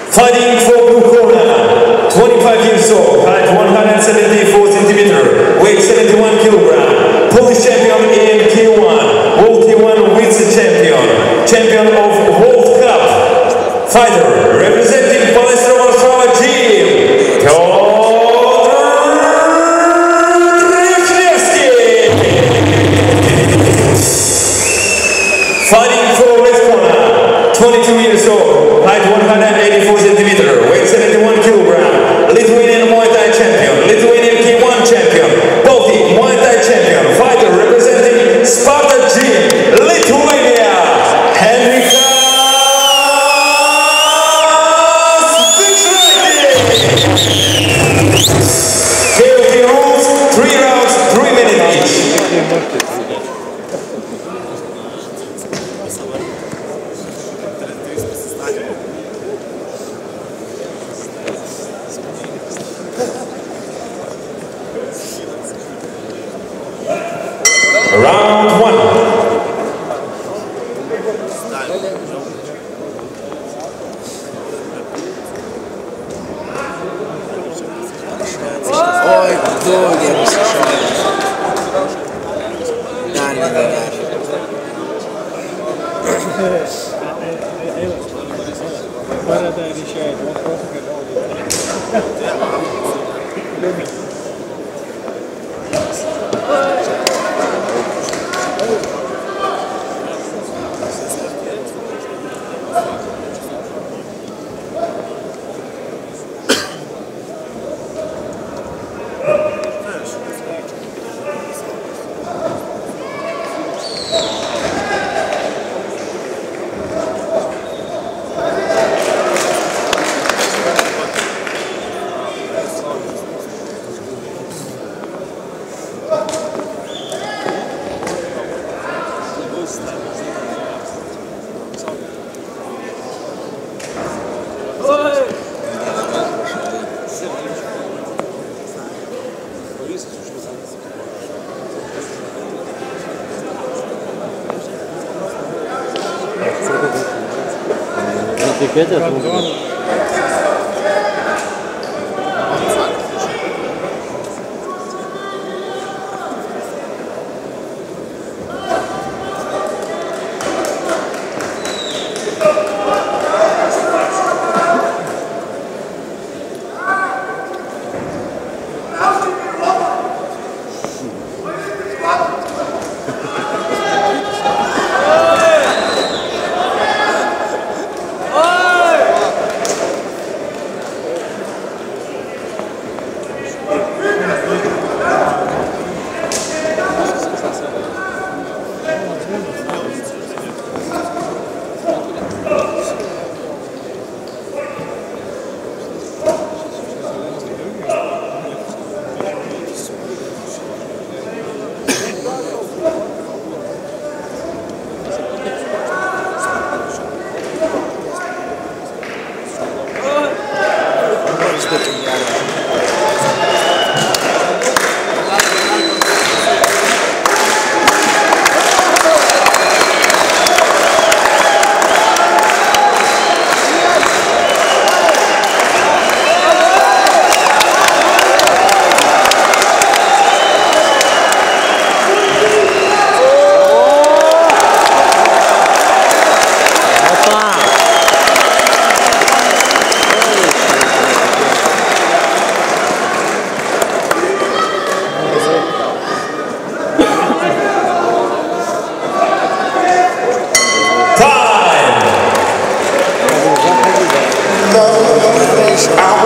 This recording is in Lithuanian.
Fighting for blue corner, 25 years old, height 174 cm, weight 71 kg, Polish champion in K1, World K1 vice-champion, champion of World Cup, fighter representing Palestra Warszawa Gym, Piotr Rychlewski. Fighting for red corner, 22 years old, height 184 cm, weight 71 kg, Lithuanian Muay Thai champion, Lithuanian K1 champion, Baltic Muay Thai champion, fighter representing Sparta Gym, Lithuania, Henrikas Vikšraitis. KOP rules, 3 rounds, 3 minutes each. Round 1. Oj, długie rozszerzenie. Danie. Time!